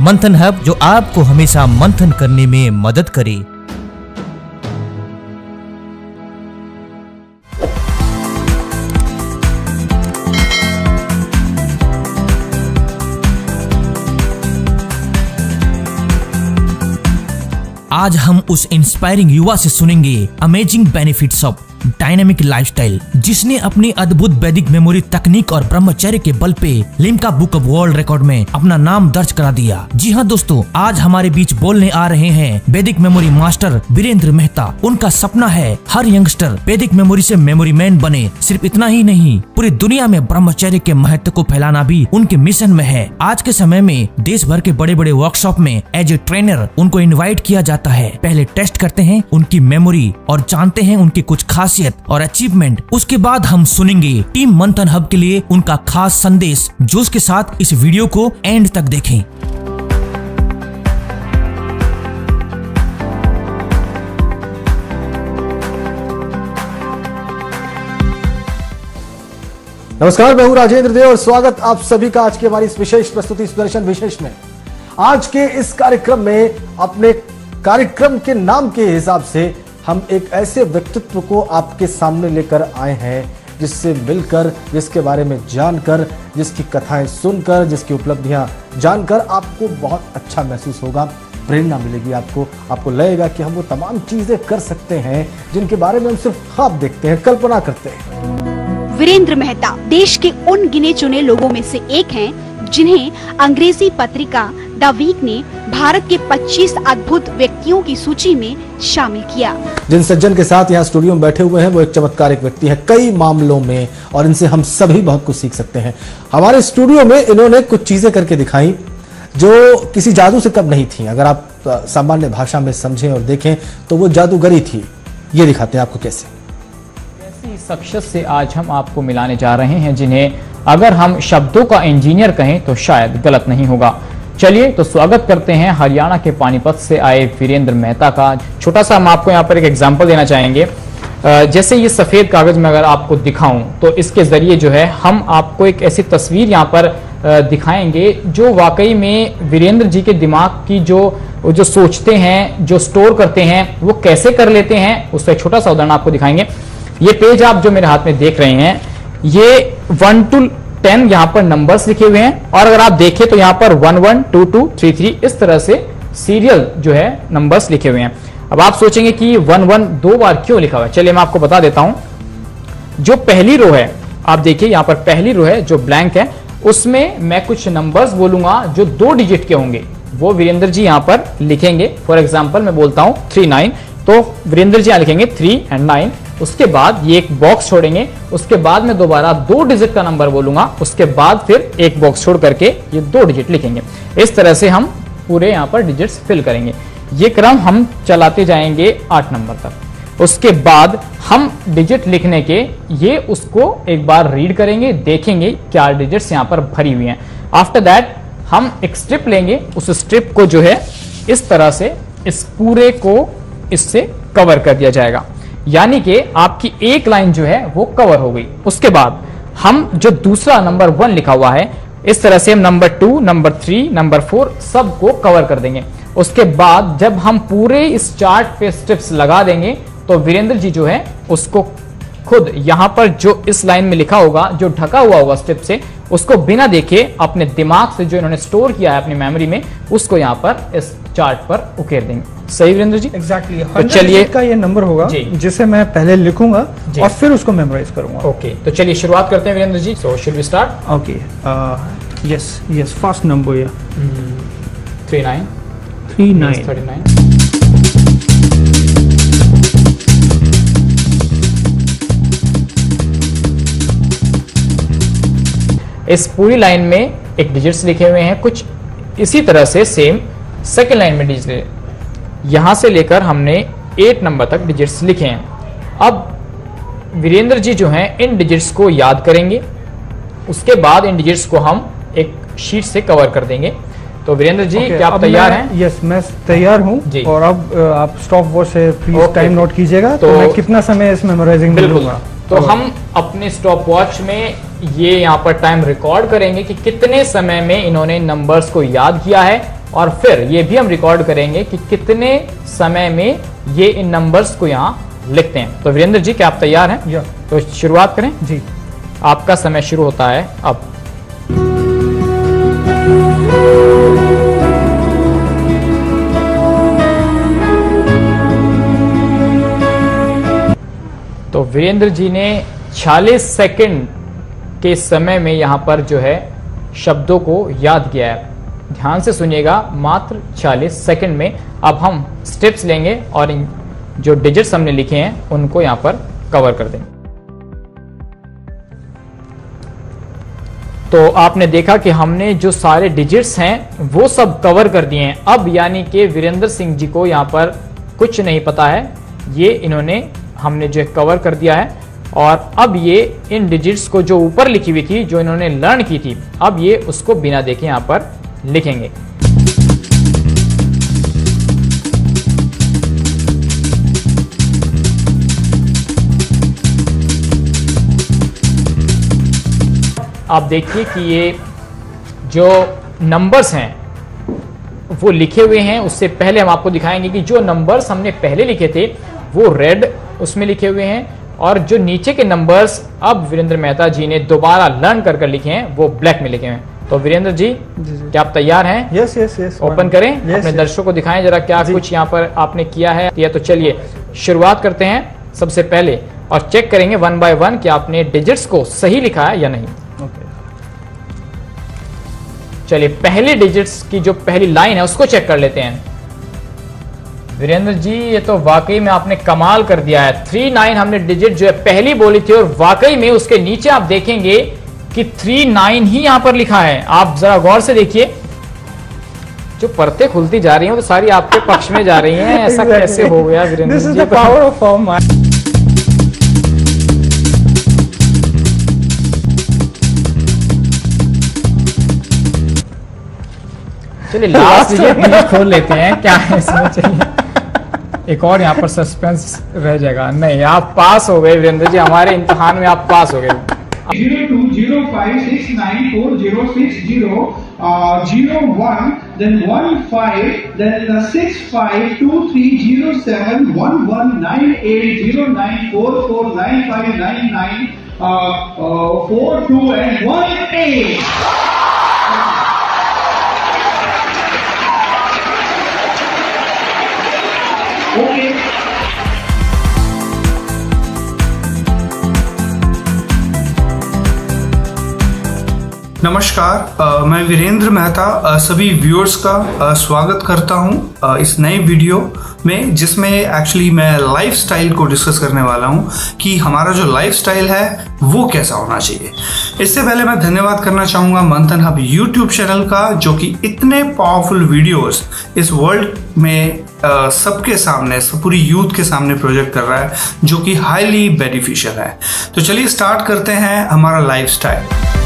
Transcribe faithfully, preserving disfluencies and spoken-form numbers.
मंथन हब, जो आपको हमेशा मंथन करने में मदद करे। आज हम उस इंस्पायरिंग युवा से सुनेंगे amazing benefits of dynamic lifestyle, जिसने अपनी अद्भुत वैदिक मेमोरी तकनीक और ब्रह्मचर्य के बल पे Limca book of world record में अपना नाम दर्ज करा दिया। जी हाँ दोस्तों, आज हमारे बीच बोलने आ रहे हैं वैदिक मेमोरी मास्टर वीरेंद्र मेहता। उनका सपना है हर यंगस्टर वैदिक मेमोरी से मेमोरी मैन बने। सिर्फ इतना ही नहीं, पूरी दुनिया में ब्रह्मचर्य के महत्व को फैलाना भी उनके मिशन में है। आज के समय में देश भर के बड़े बड़े वर्कशॉप में एज ए ट्रेनर उनको इन्वाइट किया जाता है। पहले टेस्ट करते हैं उनकी मेमोरी और जानते हैं उनकी कुछ खासियत और अचीवमेंट। उसके बाद हम सुनेंगे टीम मंथन हब के लिए उनका खास संदेश। जोश के साथ इस वीडियो को एंड तक देखें। नमस्कार, मैं हूं राजेंद्र देव और स्वागत आप सभी का आज की हमारी इस विशेष प्रस्तुति सुदर्शन विशेष में। आज के इस कार्यक्रम में अपने कार्यक्रम के नाम के हिसाब से हम एक ऐसे व्यक्तित्व को आपके सामने लेकर आए हैं जिससे मिलकर, जिसके बारे में जानकर, जिसकी कथाएं सुनकर, जिसकी उपलब्धियां जानकर आपको बहुत अच्छा महसूस होगा, प्रेरणा मिलेगी। आपको आपको लगेगा कि हम वो तमाम चीजें कर सकते हैं जिनके बारे में हम सिर्फ ख्वाब देखते हैं, कल्पना करते हैं। वीरेंद्र मेहता देश के उन गिने चुने लोगों में से एक हैं जिन्हें अंग्रेजी पत्रिका द वीक ने भारत के पच्चीस अद्भुत व्यक्तियों की सूची में शामिल किया। जिन सज्जन के साथ यहाँ स्टूडियो में बैठे हुए हैं वो एक चमत्कारिक व्यक्ति है कई मामलों में, और इनसे हम सभी बहुत कुछ सीख सकते हैं। हमारे स्टूडियो में इन्होंने कुछ चीजें करके दिखाई जो किसी जादू से कम नहीं थी। अगर आप सामान्य भाषा में समझें और देखें तो वो जादूगरी थी। ये दिखाते हैं आपको कैसे। ऐसी शख्सियत से आज हम आपको मिलाने जा रहे हैं जिन्हें अगर हम शब्दों का इंजीनियर कहें तो शायद गलत नहीं होगा। चलिए तो स्वागत करते हैं हरियाणा के पानीपत से आए वीरेंद्र मेहता का। छोटा सा हम आपको यहाँ पर एक एग्जांपल देना चाहेंगे। जैसे ये सफेद कागज में अगर आपको दिखाऊं तो इसके जरिए जो है हम आपको एक ऐसी तस्वीर यहाँ पर दिखाएंगे जो वाकई में वीरेंद्र जी के दिमाग की जो जो सोचते हैं, जो स्टोर करते हैं, वो कैसे कर लेते हैं, उसका एक छोटा सा उदाहरण आपको दिखाएंगे। ये पेज आप जो मेरे हाथ में देख रहे हैं, ये वन टू टेन यहाँ पर नंबर्स लिखे हुए हैं, और अगर आप देखें तो यहाँ पर one one two two three three इस तरह से सीरियल जो है नंबर्स लिखे हुए हैं। अब आप सोचेंगे कि वन वन दो बार क्यों लिखा हुआ है। चलिए मैं आपको बता देता हूं। जो पहली रो है, आप देखिए यहाँ पर पहली रो है जो ब्लैंक है, उसमें मैं कुछ नंबर्स बोलूंगा जो दो डिजिट के होंगे, वो वीरेंद्र जी यहाँ पर लिखेंगे। फॉर एग्जाम्पल मैं बोलता हूं थ्री नाइन, तो वीरेंद्र जी यहाँ लिखेंगे थ्री एंड नाइन। उसके बाद ये एक बॉक्स छोड़ेंगे, उसके बाद मैं दोबारा दो डिजिट का नंबर बोलूंगा, उसके बाद फिर एक बॉक्स छोड़ करके ये दो डिजिट लिखेंगे। इस तरह से हम पूरे यहाँ पर डिजिट्स फिल करेंगे। ये क्रम हम चलाते जाएंगे आठ नंबर तक। उसके बाद हम डिजिट लिखने के ये उसको एक बार रीड करेंगे, देखेंगे क्या डिजिट्स यहाँ पर भरी हुई हैं। आफ्टर दैट हम एक स्ट्रिप लेंगे, उस स्ट्रिप को जो है इस तरह से इस पूरे को इससे कवर कर दिया जाएगा, यानी कि आपकी एक लाइन जो है वो कवर हो गई। उसके बाद हम जो दूसरा नंबर वन लिखा हुआ है, इस तरह से हम number two, number three, number four सबको कवर कर देंगे। उसके बाद जब हम पूरे इस चार्ट पे स्ट्रिप्स लगा देंगे तो वीरेंद्र जी जो है उसको खुद यहाँ पर जो इस लाइन में लिखा होगा, जो ढका हुआ होगा स्ट्रिप से, उसको बिना देखे अपने दिमाग से जो इन्होंने स्टोर किया है अपनी मेमोरी में, उसको यहाँ पर इस चार्ट पर उकेर देंगे। सही वीरेंद्र जी? Exactly exactly. तो चलिए का ये नंबर होगा जिसे मैं पहले लिखूंगा और फिर उसको मेमोराइज करूंगा। Okay okay. तो चलिए शुरुआत करते हैं Virendra ji. So should we start? Okay, yes yes, first number ये three nine three nine thirty nine. इस पूरी लाइन में एक डिजिट्स लिखे हुए हैं, कुछ इसी तरह से सेम सेकेंड लाइन में डिजिट, यहां से लेकर हमने एट नंबर तक डिजिट्स लिखे हैं। अब वीरेंद्र जी जो हैं इन डिजिट्स को याद करेंगे, उसके बाद इन डिजिट्स को हम एक शीट से कवर कर देंगे। तो वीरेंद्र जी okay, क्या आप तैयार हैं? यस, मैं तैयार हूं। और अब आप स्टॉप वॉच से प्लीज टाइम नोट कीजिएगा। तो, तो मैं कितना समय इस मेमोराइजिंग में लूंगा। तो हम अपने स्टॉप वॉच में ये यहाँ पर टाइम रिकॉर्ड करेंगे कि कितने समय में इन्होंने नंबर्स को याद किया है और फिर ये भी हम रिकॉर्ड करेंगे कि कितने समय में ये इन नंबर्स को यहाँ लिखते हैं। तो वीरेंद्र जी, क्या आप तैयार हैं? या। तो शुरुआत करें जी। आपका समय शुरू होता है अब। तो वीरेंद्र जी ने छियालीस सेकंड के समय में यहां पर जो है शब्दों को याद किया है। ध्यान से सुनिएगा, मात्र छियालीस सेकंड में। अब हम स्टेप्स लेंगे और इन जो डिजिट्स हमने लिखे हैं उनको यहां पर कवर कर देंगे। तो आपने देखा कि हमने जो सारे डिजिट्स हैं वो सब कवर कर दिए हैं। अब यानी कि वीरेंद्र सिंह जी को यहां पर कुछ नहीं पता है, ये इन्होंने हमने जो कवर कर दिया है। और अब ये इन डिजिट्स को जो ऊपर लिखी हुई थी, जो इन्होंने लर्न की थी, अब ये उसको बिना देखे यहां पर लिखेंगे। आप देखिए कि ये जो नंबर्स हैं वो लिखे हुए हैं। उससे पहले हम आपको दिखाएंगे कि जो नंबर्स हमने पहले लिखे थे वो रेड उसमें लिखे हुए हैं, और जो नीचे के नंबर्स अब वीरेंद्र मेहता जी ने दोबारा लर्न कर कर लिखे हैं वो ब्लैक में लिखे हैं। तो वीरेंद्र जी, जी, जी। क्या आप तैयार हैं? Yes yes yes. ओपन करें, yes, अपने yes. दर्शकों को दिखाएं जरा क्या कुछ यहाँ पर आपने किया है। तो चलिए शुरुआत करते हैं सबसे पहले और चेक करेंगे वन बाय वन कि आपने डिजिट्स को सही लिखा है या नहीं। चलिए पहले डिजिट्स की जो पहली लाइन है उसको चेक कर लेते हैं। वीरेंद्र जी, ये तो वाकई में आपने कमाल कर दिया है। थ्री नाइन हमने डिजिट जो है पहली बोली थी, और वाकई में उसके नीचे आप देखेंगे कि थ्री नाइन ही यहां पर लिखा है। आप जरा गौर से देखिए, जो परतें खुलती जा रही हैं वो तो सारी आपके पक्ष में जा रही हैं। ऐसा exactly. कैसे हो गया Virendra ji? This is the power of form. चलिए लास्ट डिजिट खोल लेते हैं, क्या है इसमें। चलिए एक और यहाँ पर सस्पेंस रह जाएगा। नहीं, आप पास हो गए वीरेंद्र जी, हमारे इम्तिहान में आप पास हो गए। zero two zero five six nine four zero six zero uh, zero one then one five then the six five two three zero seven one one nine eight zero nine four four nine five nine nine uh, uh, four two and one eight. Okay. नमस्कार, आ, मैं वीरेंद्र मेहता आ, सभी viewers का आ, स्वागत करता हूं इस नए video में, जिसमें एक्चुअली मैं लाइफस्टाइल को डिस्कस करने वाला हूं कि हमारा जो लाइफस्टाइल है वो कैसा होना चाहिए। इससे पहले मैं धन्यवाद करना चाहूँगा मंथन हब यूट्यूब चैनल का, जो कि इतने पावरफुल वीडियोस इस वर्ल्ड में सबके सामने, सब पूरी यूथ के सामने प्रोजेक्ट कर रहा है, जो कि हाईली बेनिफिशियल है। तो चलिए स्टार्ट करते हैं हमारा लाइफस्टाइल।